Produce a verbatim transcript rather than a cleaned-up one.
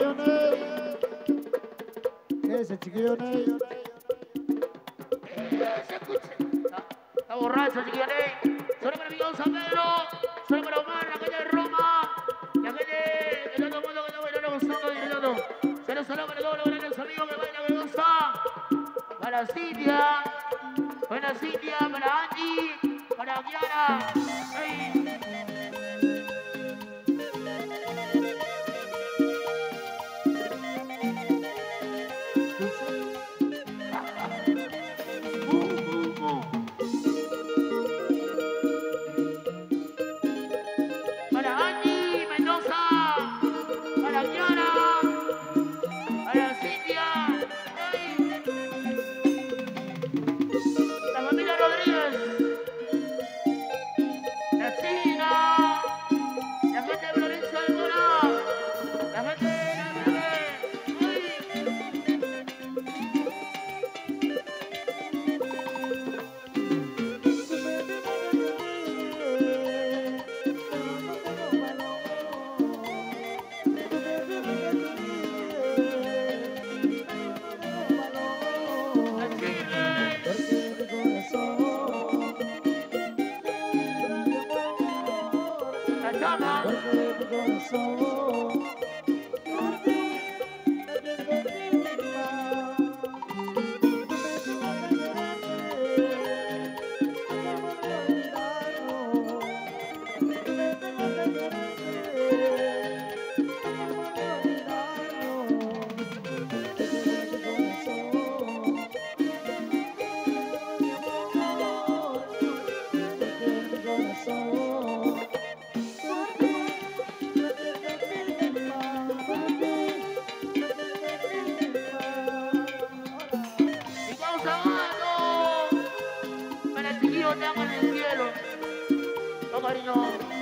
chiquillones. ¿Qué es el chiquillones? Se escucha. Está, está borracho, chiquillones. Suena para mi don San Pedro. Suena para Omar, la calle de Roma. La calle de todo el mundo que está bailando gozando y gritando. Saludos, saludos para todos los grandes amigos que bailan, que goza. Para Cintia. Para Cintia, para Angie. Para Kiara. Hey. Cariño.